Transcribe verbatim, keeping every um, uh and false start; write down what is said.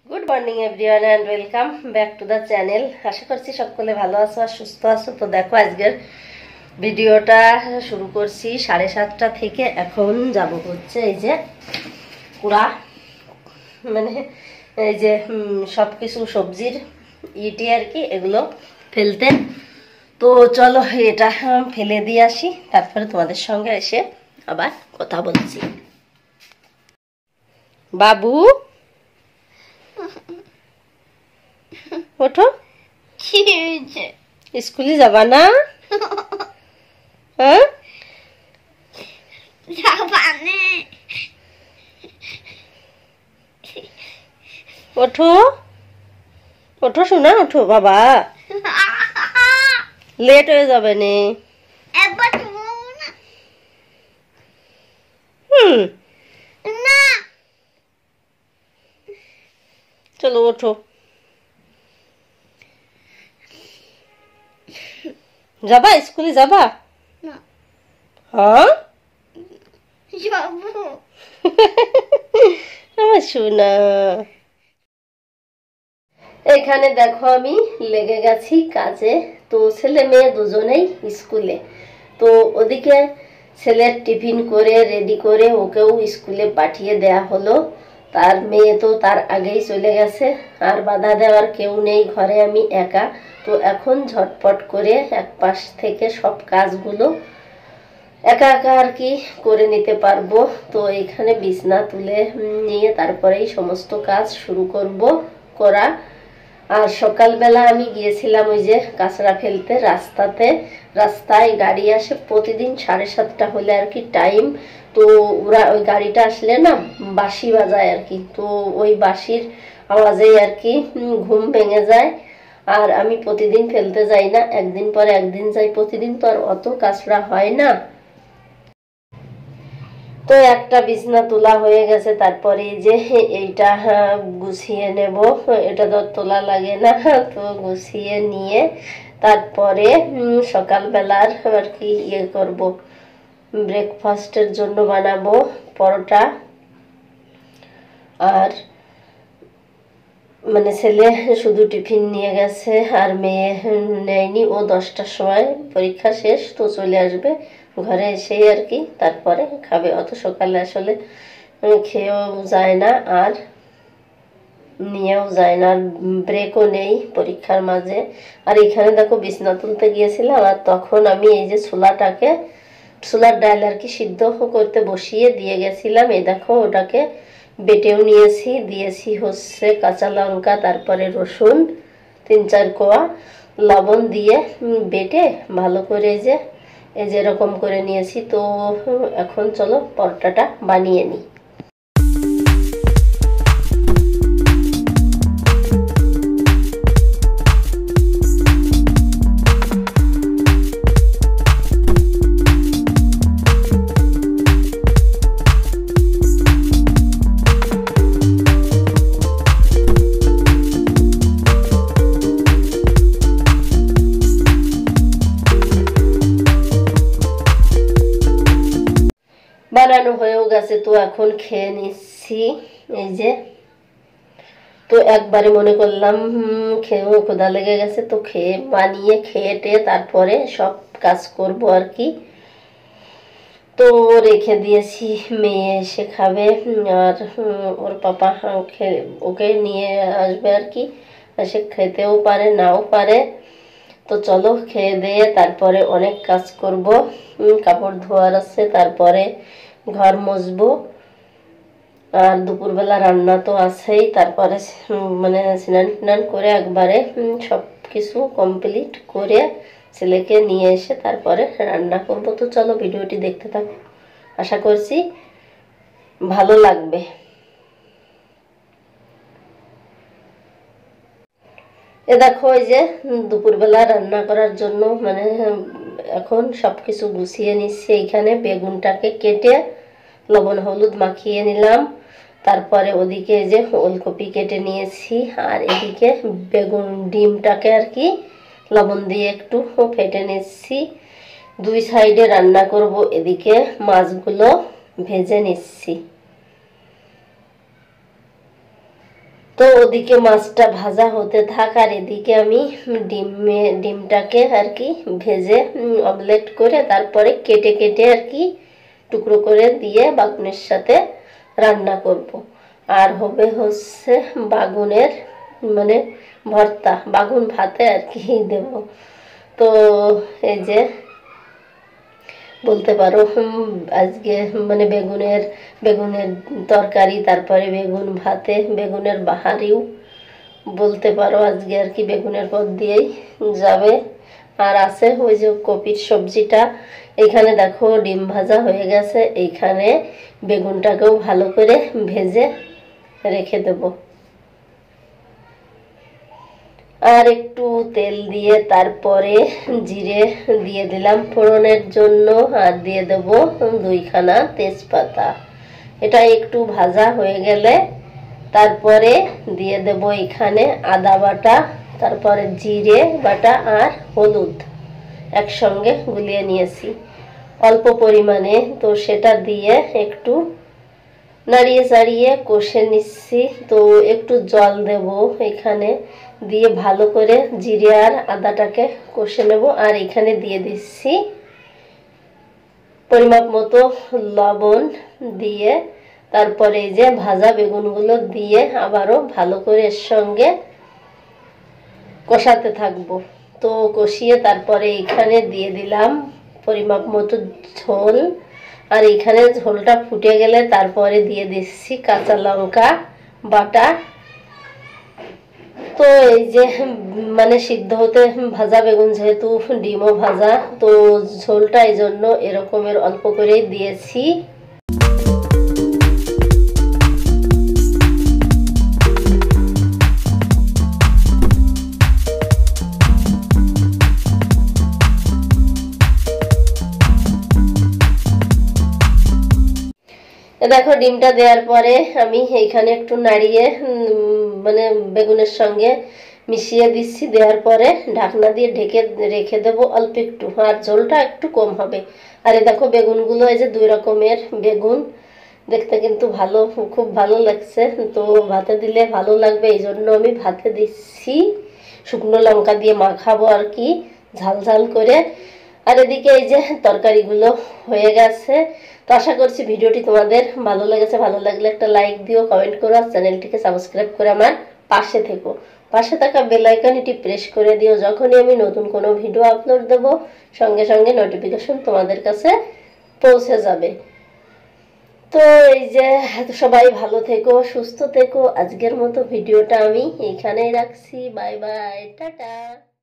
Good morning everyone and welcome back to the channel. আশা করছি সকলে ভালো আছো আর সুস্থ আছো। তো দেখো আজকের ভিডিওটা শুরু করছি সাড়ে সাতটা থেকে। এখন যাব হচ্ছে এই যে কুড়া, মানে এই যে সব কিছু সবজির ইটি আর কি, এগুলো ফেলতে। তো চলো এটা ফেলে দিয়ে আসি, তারপরে তোমাদের সঙ্গে এসে আবার কথা বলছি। বাবু ওঠো, স্কুলে যাবা না? হ্যাঁ ওঠো ওঠো শোনা, ওঠো বাবা, লেট হয়ে যাবে নে। হুম চলো ওঠো। যাবা স্কুলে যাবা? হ্যাঁ আমার শোনা। এখানে দেখো আমি লেগে গেছি কাজে। তো ছেলে মেয়ে দুজনেই স্কুলে। তো ওদিকে ছেলের টিফিন করে রেডি করে ওকেও স্কুলে পাঠিয়ে দেয়া হলো। তার মেয়ে তো তার আগেই চলে গেছে, আর বাধা দেওয়ার কেউ নেই, ঘরে আমি একা। তো এখন ঝটপট করে এক পাশ থেকে সব কাজগুলো একা একা আর কি করে নিতে পারবো। তো এখানে বিছনা তুলে নিয়ে তারপরেই সমস্ত কাজ শুরু করব করা। আর সকালবেলা আমি গিয়েছিলাম ওই যে কাঁচড়া ফেলতে রাস্তাতে। রাস্তায় গাড়ি আসে প্রতিদিন সাড়ে সাতটা হলে আর কি টাইম। তো ওরা ওই গাড়িটা আসলে না বাঁশি বাজায় আর কি। তো ওই বাঁশির আওয়াজেই আর কি ঘুম ভেঙে যায়। আর আমি প্রতিদিন ফেলতে যাই না, একদিন পরে একদিন যাই, প্রতিদিন তো আর অত কাঁচড়া হয় না। তো একটা বিছনা তোলা হয়ে গেছে, তারপরে যে এইটা গুছিয়ে নেব। এটা তো তোলা লাগে না, তো গুছিয়ে নিয়ে তারপরে সকালবেলার আর কি ইয়ে করব, ব্রেকফাস্টের জন্য বানাবো পরোটা। আর মানে ছেলে শুধু টিফিন নিয়ে গেছে আর মেয়ে নেয়নি, ও দশটার সময় পরীক্ষা শেষ তো চলে আসবে ঘরে এসেই আর কি তারপরে খাবে। অত সকালে আসলে খেয়েও যায় না আর নিয়েও যায় না, আর ব্রেকও নেই পরীক্ষার মাঝে। আর এখানে দেখো বিছনা তুলতে গিয়েছিলাম, আর তখন আমি এই যে ছোলাটাকে ছোলার ডাল আর কি সিদ্ধ করতে বসিয়ে দিয়ে গেছিলাম। এই দেখো ওটাকে বেটেও নিয়েছি, দিয়েছি হচ্ছে কাঁচা লঙ্কা, তারপরে রসুন তিন চার কোয়া, লবণ দিয়ে বেটে ভালো করে যে এই যে এরকম করে নিয়েছি। তো এখন চলো পরোটাটা বানিয়ে নিই। বানানো হয়েও গেছে, তো এখন খেয়ে নিচ্ছি এই যে। তো একবারে মনে করলাম খেয়েও ক্ষুধা লেগে গেছে, তো খেয়ে বানিয়ে খেয়ে টেয়ে তারপরে সব কাজ করব আর কি। তো রেখে দিয়েছি, মেয়ে এসে খাবে আর ওর পাপা ওকে নিয়ে আসবে আর কি, সে খেতেও পারে নাও পারে। তো চলো খেয়ে দিয়ে তারপরে অনেক কাজ করব, কাপড় ধোয়ার আছে, তারপরে ঘর মুছবো, আর দুপুরবেলা রান্না তো আছেই। তারপরে মানে স্নান টান করে একবারে সব কিছু কমপ্লিট করে ছেলেকে নিয়ে এসে তারপরে রান্না করব। তো চলো ভিডিওটি দেখতে থাকো, আশা করছি ভালো লাগবে। এ দেখো এই যে দুপুরবেলা রান্না করার জন্য মানে এখন সব কিছু গুছিয়ে নিচ্ছি। এইখানে বেগুনটাকে কেটে লবণ হলুদ মাখিয়ে নিলাম, তারপরে ওদিকে যে ওলকপি কেটে নিয়েছি, আর এদিকে বেগুন ডিমটাকে আর কি লবণ দিয়ে একটু ফেটে নিচ্ছি। দুই সাইডে রান্না করব, এদিকে মাছগুলো ভেজে নিচ্ছি। তো ওদিকে মাছটা ভাজা হতে থাক, আর এদিকে আমি ডিমে ডিমটাকে আর কি ভেজে অমলেট করে তারপরে কেটে কেটে আর কি টুকরো করে দিয়ে বাগুনের সাথে রান্না করব। আর হবে হচ্ছে বাগুনের মানে ভর্তা, বাগুন ভাতে আর কি দেব। তো এই যে বলতে পারো আজকে মানে বেগুনের বেগুনের তরকারি, তারপরে বেগুন ভাতে, বেগুনের বাহারিও বলতে পারো আজকে আর কি বেগুনের পদ দিয়েই যাবে। আর আছে ওই যে কপির সবজিটা। এইখানে দেখো ডিম ভাজা হয়ে গেছে, এইখানে বেগুনটাকেও ভালো করে ভেজে রেখে দেব। আর একটু তেল দিয়ে তারপরে জিরে দিয়ে দিলাম ফোড়নের জন্য, আর দিয়ে দেব দুইখানা তেজপাতা। এটা একটু ভাজা হয়ে গেলে তারপরে দিয়ে দেব এখানে আদা বাটা, তারপরে জিরে বাটা আর হলুদ একসঙ্গে গুলিয়ে নিয়েছি অল্প পরিমাণে। তো সেটা দিয়ে একটু নাড়িয়ে চাড়িয়ে কষে নিচ্ছি। তো একটু জল দেব এখানে, দিয়ে ভালো করে জিরে আর আদাটাকে কষে নেব। আর এখানে দিয়ে দিচ্ছি পরিমাপ মতো লবণ, দিয়ে তারপরে এই যে ভাজা বেগুনগুলো দিয়ে আবারও ভালো করে এর সঙ্গে কষাতে থাকবো। তো কষিয়ে তারপরে এখানে দিয়ে দিলাম পরিমাপ মতো ঝোল। আর এখানে ঝোলটা ফুটে গেলে তারপরে দিয়ে দিচ্ছি কাঁচা লঙ্কা বাটা। তো এই যে মানে সিদ্ধ হতে ভাজা বেগুন, যেহেতু ডিমও ভাজা, তো ঝোলটা এই জন্য এরকমের অল্প করেই দিয়েছি। দেখো ডিমটা দেওয়ার পরে আমি এইখানে একটু নাড়িয়ে মানে বেগুনের সঙ্গে মিশিয়ে দিচ্ছি। দেওয়ার পরে ঢাকনা দিয়ে ঢেকে রেখে দেবো অল্প একটু, আর ঝোলটা একটু কম হবে। আর এই দেখো বেগুনগুলো এই যে দুই রকমের বেগুন, দেখতে কিন্তু ভালো, খুব ভালো লাগছে। তো ভাতে দিলে ভালো লাগবে, এই জন্য আমি ভাতে দিচ্ছি। শুকনো লঙ্কা দিয়ে মাখাবো আর কি ঝাল ঝাল করে। আর এদিকে এই যে তরকারিগুলো হয়ে গেছে। তো আশা করছি ভিডিওটি তোমাদের ভালো লেগেছে। ভালো লাগলে একটা লাইক দিও, কমেন্ট করো, আর চ্যানেলটিকে সাবস্ক্রাইব করে আমার পাশে থেকো। পাশে থাকা বেল আইকনটি প্রেস করে দিও, যখনই আমি নতুন কোনো ভিডিও আপলোড দেব সঙ্গে সঙ্গে নোটিফিকেশন তোমাদের কাছে পৌঁছে যাবে। তো এই যে সবাই ভালো থেকো, সুস্থ থেকো। আজকের মতো ভিডিওটা আমি এইখানেই রাখছি। Bye bye, tata.